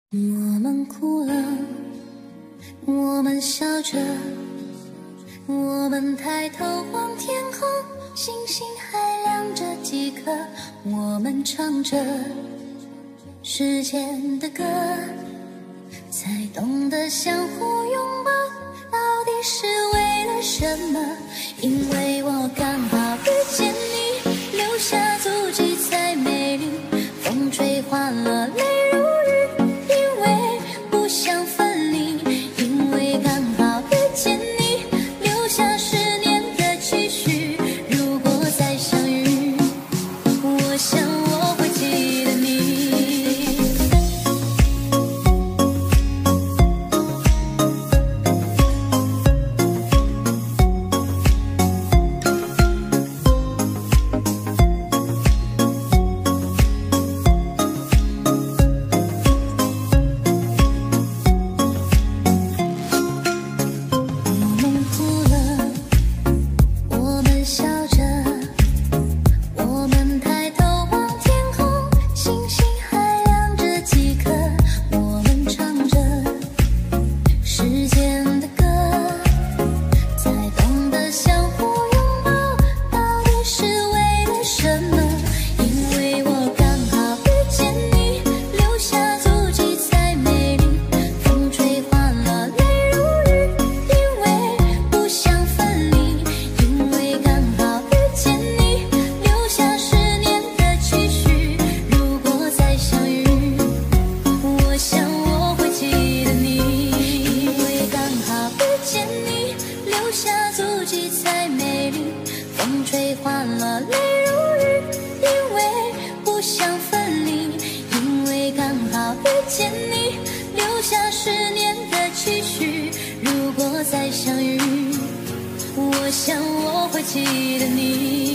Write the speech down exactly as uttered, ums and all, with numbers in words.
我们哭了，我们笑着，我们抬头望天空，星星还亮着几颗，我们唱着时间的歌，才懂得相互拥抱，到底是为了什么？因为我刚好遇见你，留下足迹才美丽，风吹花落泪如雨，因为不想分离，因为刚好遇见你，留下十年的期许，如果再相遇，我想我会记得你。风吹花落泪如雨，因为不想分离，因为刚好遇见你，留下十年的期许，如果再相遇，我想我会记得你。